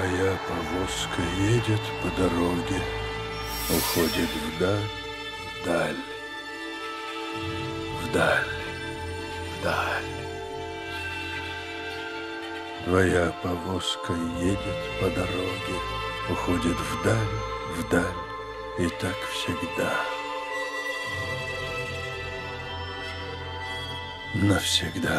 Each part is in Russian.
Твоя повозка едет по дороге, уходит вдаль, вдаль, вдаль, вдаль. Твоя повозка едет по дороге, уходит вдаль, вдаль, и так всегда. Навсегда.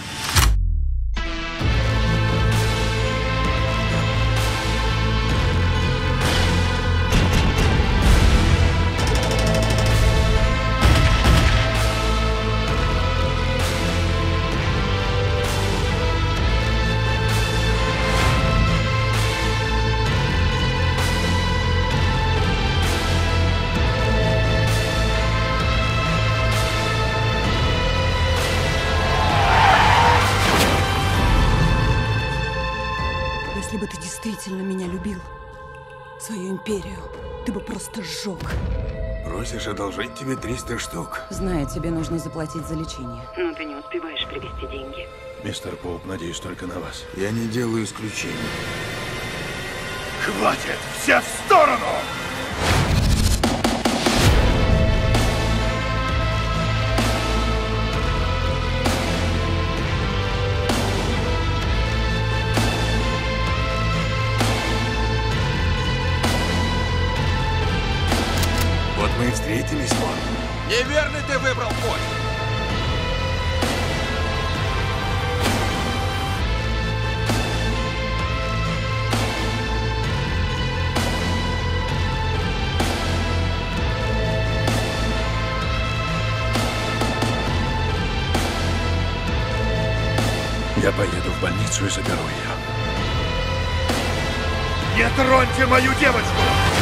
Если бы ты действительно меня любил, свою империю, ты бы просто сжег. Просишь одолжить тебе 300 штук. Знаю, тебе нужно заплатить за лечение. Но ты не успеваешь привезти деньги. Мистер Поуп, надеюсь только на вас. Я не делаю исключений. Хватит! Все в сторону! Вот мы и встретились, вон. Неверный ты выбрал путь! Я поеду в больницу и заберу ее. Не троньте мою девочку!